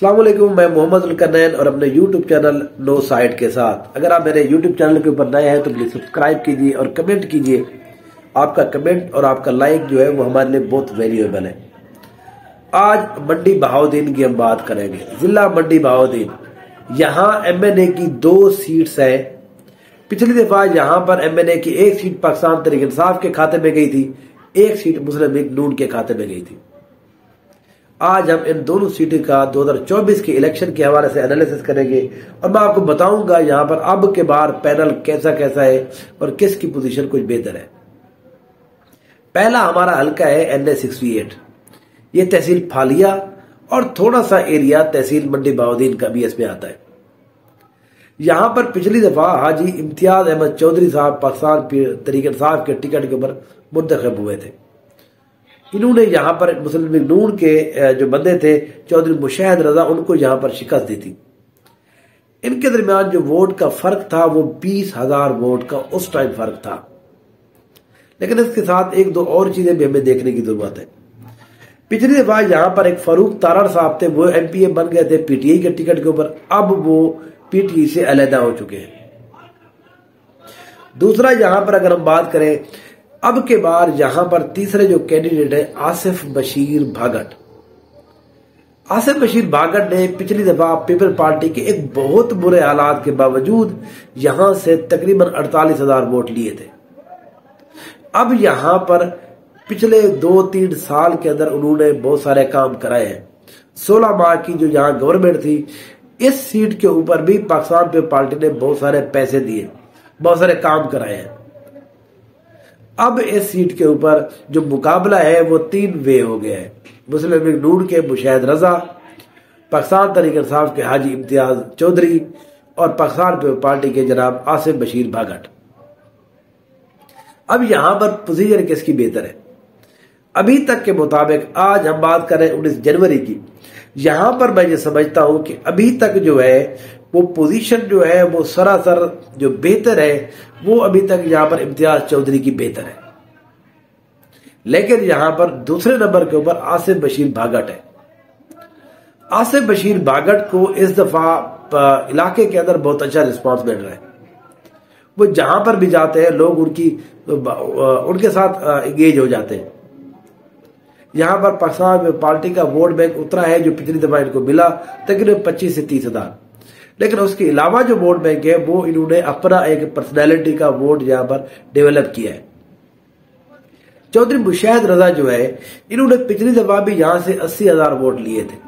अस्सलाम वालेकुम, मैं मोहम्मद जुल्करनैन और अपने YouTube चैनल नो साइड के साथ। अगर आप मेरे YouTube चैनल के ऊपर नए हैं तो प्लीज सब्सक्राइब कीजिए और कमेंट कीजिए। आपका कमेंट और आपका लाइक जो है वो हमारे लिए बहुत वैल्यूएबल है। आज मंडी बहाउद्दीन की हम बात करेंगे। जिला मंडी बहाउद्दीन, यहाँ MNA की 2 सीट्स है। पिछली दफा यहाँ पर MNA की 1 सीट पाकिस्तान तहरीक इंसाफ के खाते में गई थी, 1 सीट मुस्लिम लीग नून के खाते में गई थी। आज हम इन दोनों सीटों का 2024 के इलेक्शन के हवाले से एनालिसिस करेंगे और मैं आपको बताऊंगा यहाँ पर अब के बार पैनल कैसा कैसा है और किसकी पोजीशन कुछ बेहतर है। पहला हमारा हल्का है NA 68। ये तहसील फालिया और थोड़ा सा एरिया तहसील मंडी बहाउद्दीन का भी इसमें आता है। यहाँ पर पिछली दफा हाजी इम्तियाज अहमद चौधरी साहब पाकिस्तान तहरीक इंसाफ के टिकट के ऊपर मुंतखब हुए थे। इन्होंने यहाँ पर मुस्लिम लीग नून के जो बंदे थे चौधरी मुशाहिद रजा, उनको यहाँ पर शिकस्त दी थी। इनके दरमियान जो वोट का फर्क था वो 20,000 वोट का उस टाइम फर्क था। लेकिन इसके साथ 1-2 और चीजें भी हमें देखने की जरूरत है। पिछली दफा यहाँ पर एक फारूक तारड़ साहब थे, वो MPA बन गए थे PTI के टिकट के ऊपर, अब वो PTI से अलहदा हो चुके हैं। दूसरा यहाँ पर अगर हम बात करें अब के बार यहाँ पर तीसरे जो कैंडिडेट है आसिफ बशीर भागट। आसिफ बशीर भागट ने पिछली दफा पीपल पार्टी के एक बहुत बुरे हालात के बावजूद यहां से तकरीबन 48,000 वोट लिए थे। अब यहां पर पिछले 2-3 साल के अंदर उन्होंने बहुत सारे काम कराए हैं। 16 माह की जो यहाँ गवर्नमेंट थी, इस सीट के ऊपर भी पाकिस्तान पीपल पार्टी ने बहुत सारे पैसे दिए, बहुत सारे काम कराए हैं। अब इस सीट के ऊपर जो मुकाबला है वो 3 वे हो गया है। मुस्लिम लीग नून के मुशाहिद रजा, पाकिस्तान तहरीक इंसाफ के हाजी इम्तियाज चौधरी और पाकिस्तान पीपल पार्टी के जनाब आसिफ बशीर भागट। अब यहां पर पोजीशन किसकी बेहतर है? अभी तक के मुताबिक आज हम बात करें 19 जनवरी की, यहां पर मैं ये समझता हूं कि अभी तक जो है वो पोजीशन जो है वो सरासर जो बेहतर है वो अभी तक यहां पर इम्तियाज चौधरी की बेहतर है। लेकिन यहां पर दूसरे नंबर के ऊपर आसिफ बशीर भागट है। आसिफ बशीर भागट को इस दफा इलाके के अंदर बहुत अच्छा रिस्पांस मिल रहा है। वो जहां पर भी जाते हैं लोग उनके साथ एंगेज हो जाते हैं। यहां पर पाकिस्तान पार्टी का वोट बैंक उतरा है जो पिछली दफा इनको मिला तकरीबन 25 से 30,000। लेकिन उसके अलावा जो वोट बैंक है वो इन्होंने अपना एक पर्सनैलिटी का वोट यहां पर डेवलप किया है। चौधरी मुशाहिद रजा जो है इन्होंने पिछली दफा भी यहां से 80,000 वोट लिए थे।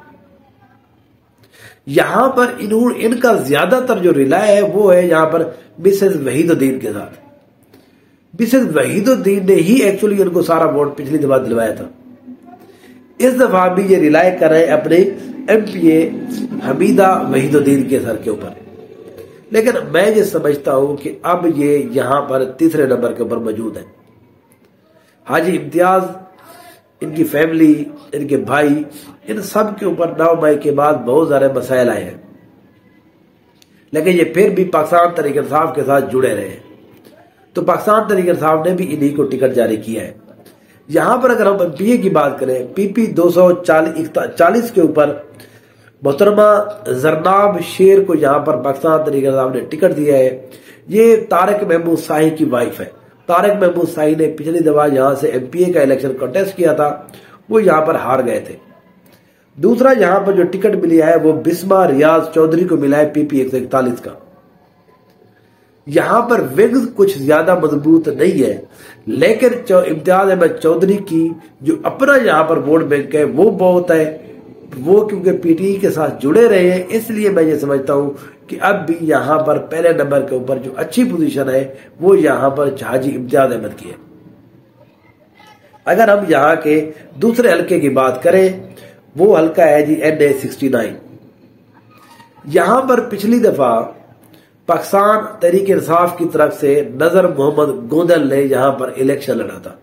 यहां पर इनका ज्यादातर जो रिलाय है वो है यहां पर मिसेस वहीदुद्दीन के साथ। मिसेस वहीदुद्दीन ने ही एक्चुअली इनको सारा वोट पिछली दफा दिलवाया था। इस दफा भी ये रिलाय कर रहे हैं अपने MPA हमीदा वहीदुद्दीन के सर के ऊपर। लेकिन मैं ये समझता हूं कि अब ये यहां पर तीसरे नंबर के ऊपर मौजूद है। हाजी इम्तियाज, इनकी फैमिली, इनके भाई, इन सब के ऊपर 9 मई के बाद बहुत सारे मसाइल आए हैं। लेकिन ये फिर भी पाकिस्तान तहरीक इंसाफ के साथ जुड़े रहे हैं, तो पाकिस्तान तहरीक इंसाफ ने भी इन्हीं को टिकट जारी किया है। यहां पर अगर हम MPA की बात करें, PP 240 के ऊपर मोहतरमा जरनाब शेर को यहां पर पाकिस्तान तहरीक इंसाफ ने टिकट दिया है। ये तारिक महमूद शाही की वाइफ है। तारिक महमूद शाही ने पिछली दफा यहां से MPA का इलेक्शन कंटेस्ट किया था, वो यहां पर हार गए थे। दूसरा यहां पर जो टिकट मिला है वो बिस्मा रियाज चौधरी को मिला है PP 141 का। यहां पर विंग्स कुछ ज्यादा मजबूत नहीं है, लेकिन इम्तियाज अहमद चौधरी की जो अपना यहां पर वोट बैंक है वो बहुत है। वो क्योंकि PTI के साथ जुड़े रहे हैं, इसलिए मैं ये समझता हूं कि अब भी यहां पर पहले नंबर के ऊपर जो अच्छी पोजीशन है वो यहां पर हाजी इम्तियाज अहमद की है। अगर हम यहां के दूसरे हल्के की बात करें, वो हल्का है जी NA 69। यहां पर पिछली दफा पाकिस्तान तहरीक इंसाफ की तरफ से नजर मोहम्मद गोंदल ने यहां पर इलेक्शन लड़ा था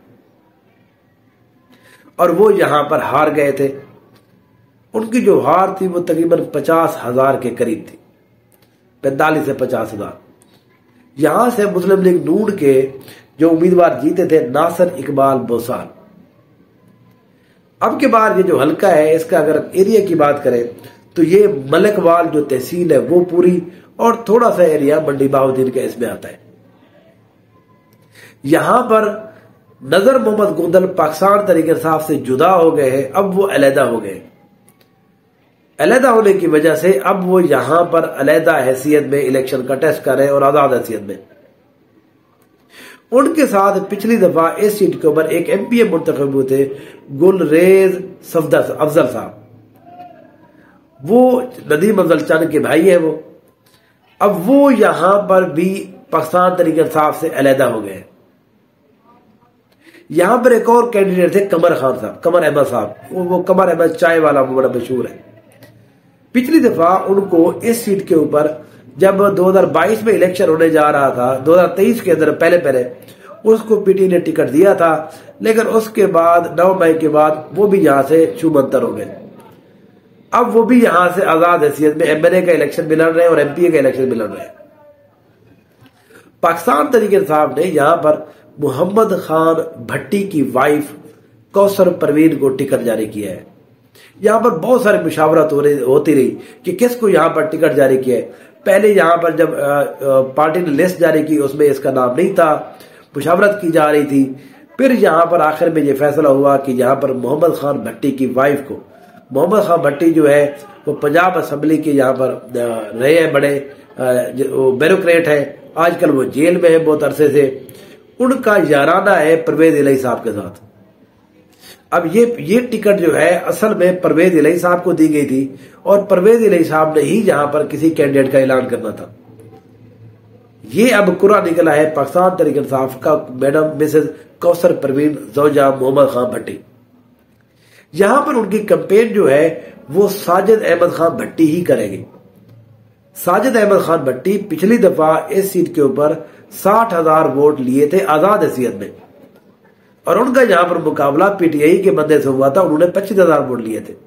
और वो यहां पर हार गए थे। उनकी जो हार थी वो तकरीबन 50,000 के करीब थी, 45 से 50,000। यहां से मुस्लिम लीग नून के जो उम्मीदवार जीते थे नासिर इकबाल बोसाल। अब के बाद ये जो हल्का है इसका अगर एरिया की बात करें तो ये मलिकवाल जो तहसील है वो पूरी, और थोड़ा सा एरिया मंडी बहाउद्दीन का इसमें आता है। यहां पर नजर मोहम्मद गोंदल पाकिस्तान तहरीक इंसाफ से जुदा हो गए हैं, अब वो अलहदा हो गए। अलहदा होने की वजह से अब वो यहां पर अलहदा हैसियत में इलेक्शन का टेस्ट कर रहे हैं और आजाद हैसियत में। उनके साथ पिछली दफा इस सीट के ऊपर एक एमपीए मुंतखब हुए थे, गुलरेज अफजल साहब, वो नदीम अफजल चंद के भाई है वो। अब वो यहां पर भी पाकिस्तान तहरीक इंसाफ से अलहदा हो गए। यहां पर एक और कैंडिडेट थे कमर खान साहब, कमर अहमद साहब, वो कमर अहमद चाय वाला, वो बड़ा मशहूर है। पिछली दफा उनको इस सीट के ऊपर जब 2022 में इलेक्शन होने जा रहा था, 2023 के अंदर पहले उसको पीटी ने टिकट दिया था, लेकिन उसके बाद 9 मई के बाद वो भी यहां से छूमंतर हो गए। अब वो भी यहां से आजाद हैसियत में एमएलए का इलेक्शन भी लड़ रहे हैं और एमपीए का इलेक्शन भी लड़ रहे हैं। पाकिस्तान तहरीक इंसाफ ने यहां पर मोहम्मद खान भट्टी की वाइफ कौसर परवीन को टिकट जारी किया है। यहां पर बहुत सारी मुशावरत होती रही कि किसको यहां पर टिकट जारी किया है। पहले यहां पर जब पार्टी ने लिस्ट जारी की उसमें इसका नाम नहीं था, मुशावरत की जा रही थी। फिर यहां पर आखिर में यह फैसला हुआ कि यहां पर मोहम्मद खान भट्टी की वाइफ को, मोहम्मद खान भट्टी जो है वो पंजाब असम्बली के यहां पर रहे हैं, बड़े ब्यूरोक्रेट है, आजकल वो जेल में है बहुत अरसे से। उनका याराना है परवेज इलाही साहब के साथ। अब ये टिकट जो है असल में परवेज इलाही साहब को दी गई थी और परवेज इलाही साहब ने ही यहां पर किसी कैंडिडेट का ऐलान करना था। ये अब कुरा निकला है पाकिस्तान तहरीक इंसाफ का मैडम मिसेज कौसर परवीन जौजा मोहम्मद खान भट्टी। यहां पर उनकी कैंपेन जो है वो साजिद अहमद खान भट्टी ही करेंगे। साजिद अहमद खान भट्टी पिछली दफा इस सीट के ऊपर 60,000 वोट लिए थे आजाद हैसियत में, और उनका यहां पर मुकाबला पीटीआई के बंदे से हुआ था, उन्होंने 25,000 वोट लिए थे।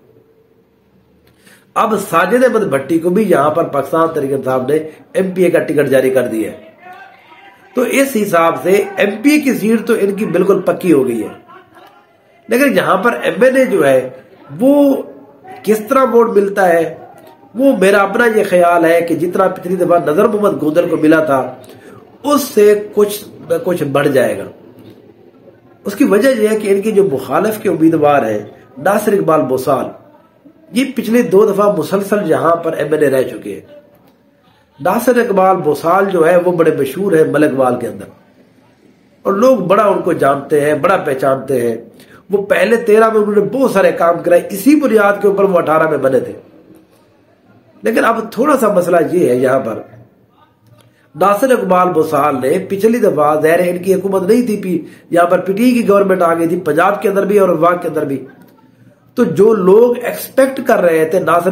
अब साजिद अहमद भट्टी को भी यहां पर पाकिस्तान तहरीक इंसाफ ने एमपीए का टिकट जारी कर दिया है। तो इस हिसाब से एमपीए की सीट तो इनकी बिल्कुल पक्की हो गई है। लेकिन यहां पर एमएलए जो है वो किस तरह वोट मिलता है, वो मेरा अपना ये ख्याल है कि जितना पिछली दफा नजर मोहम्मद गोंदल को मिला था उससे कुछ न कुछ बढ़ जाएगा। उसकी वजह यह है कि इनके जो मुखालिफ के उम्मीदवार हैं नासिर इकबाल बोसाल, ये पिछले 2 दफा मुसलसल यहां पर एमएलए रह चुके हैं। नासिर इकबाल बोसाल जो है वो बड़े मशहूर है मलिकवाल के अंदर, और लोग बड़ा उनको जानते हैं, बड़ा पहचानते हैं। वो पहले 13 में उन्होंने बहुत सारे काम कराए, इसी बुनियाद के ऊपर वो 18 में बने थे। लेकिन अब थोड़ा सा मसला ये है, यहां पर नासिर इकबाल बोसाल ने पिछली दफा ज़ाहिर है इनकी हुकूमत नहीं थी, यहां पर पीटीआई की गवर्नमेंट आ गई थी पंजाब के अंदर भी और वफाक के अंदर भी। तो जो लोग एक्सपेक्ट कर रहे थे नासिर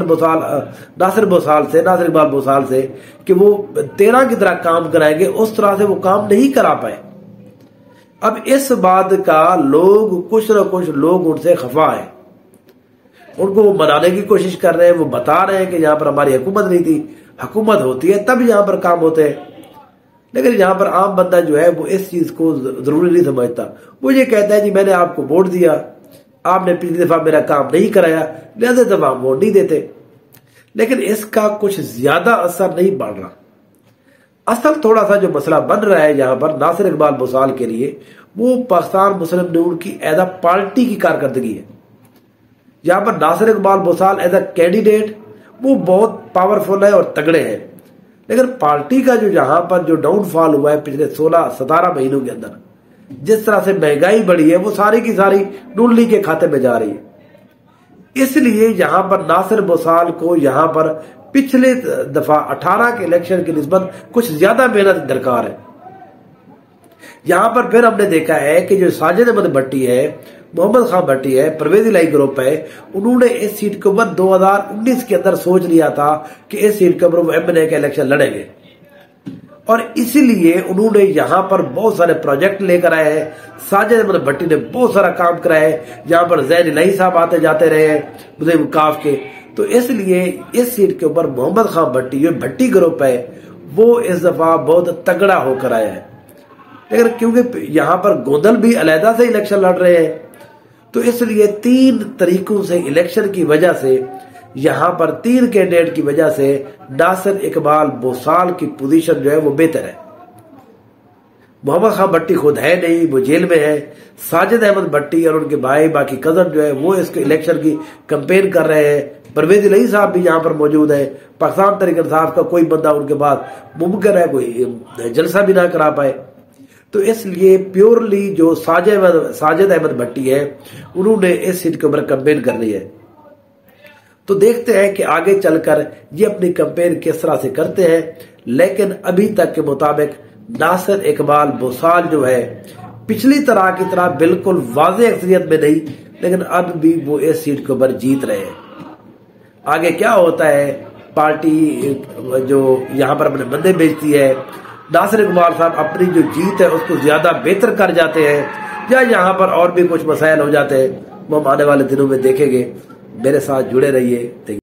इकबाल बोसाल से कि वो 13 की तरह काम कराएंगे, उस तरह से वो काम नहीं करा पाए। अब इस बात का लोग कुछ न कुछ लोग उनसे खफा है, उनको वो मनाने की कोशिश कर रहे हैं। वो बता रहे हैं कि यहां पर हमारी हुकूमत नहीं थी, हुकूमत होती है तब यहां पर काम होते हैं। लेकिन यहां पर आम बंदा जो है वो इस चीज को जरूरी नहीं समझता। वो ये कहता है जी मैंने आपको वोट दिया, आपने पिछली दफा मेरा काम नहीं कराया, लिहाजा दफा वोट नहीं देते। लेकिन इसका कुछ ज्यादा असर नहीं पड़ रहा। असल थोड़ा सा जो मसला बन रहा है यहां पर नासिर इकबाल बोसाल के लिए, वो पाकिस्तान मुस्लिम नून की एज अ पार्टी की कारकर्दगी है। यहां पर Nasir Iqbal Bosal as a candidate वो बहुत पावरफुल है और तगड़े हैं, लेकिन पार्टी का जो यहां पर जो डाउनफॉल हुआ है पिछले 16-17 महीनों के अंदर, जिस तरह से महंगाई बढ़ी है वो सारी की सारी नून लीग के खाते में जा रही है। इसलिए यहां पर नासिर बोसाल को यहां पर पिछले दफा 18 के इलेक्शन की निस्बत कुछ ज्यादा मेहनत दरकार है। यहां पर फिर हमने देखा है कि जो साजिद अहमद भट्टी है, मोहम्मद खान भट्टी है, परवेज इलाही ग्रुप है, उन्होंने इस सीट के ऊपर 2019 के अंदर सोच लिया था कि इस सीट के ऊपर वो एमएलए का इलेक्शन लड़ेंगे, और इसीलिए उन्होंने यहां पर बहुत सारे प्रोजेक्ट लेकर आए हैं। साजिद अहमद भट्टी ने बहुत सारा काम कराया है, यहां पर जैन इलाही साहब आते जाते रहे हैं मुस्लिम काफ के। तो इसलिए इस सीट के ऊपर मोहम्मद खान भट्टी जो भट्टी ग्रुप है वो इस दफा बहुत तगड़ा होकर आया है। लेकिन क्योंकि यहां पर गोंदल भी अलहदा से इलेक्शन लड़ रहे हैं, तो इसलिए 3 तरीकों से इलेक्शन की वजह से यहां पर 3 कैंडिडेट की वजह से नासिर इकबाल बोसाल की पोजीशन जो है वो बेहतर है। मोहम्मद खान भट्टी खुद है नहीं, वो जेल में है। साजिद अहमद भट्टी और उनके भाई बाकी कजन जो है वो इसके इलेक्शन की कैंपेन कर रहे हैं। परवेज इलाही साहब भी यहाँ पर मौजूद है। पाकिस्तान तहरीक इंसाफ का कोई बंदा उनके पास मुमकिन है कोई जलसा भी ना करा पाए। तो इसलिए प्योरली जो साजिद अहमद भट्टी है उन्होंने इस सीट के ऊपर कैंपेन करनी है। तो देखते हैं कि आगे चलकर ये अपनी कैंपेन किस तरह से करते हैं। लेकिन अभी तक के मुताबिक नासिर इकबाल बोसाल जो है पिछली तरह की तरह बिल्कुल वाज़ेह अक्सरियत में नहीं, लेकिन अब भी वो इस सीट के ऊपर जीत रहे हैं। आगे क्या होता है, पार्टी जो यहाँ पर अपने बंदे भेजती है, नासिर इकबाल साहब अपनी जो जीत है उसको ज्यादा बेहतर कर जाते हैं या यहाँ पर और भी कुछ मसाइल हो जाते हैं, वो हम आने वाले दिनों में देखेंगे। मेरे साथ जुड़े रहिए।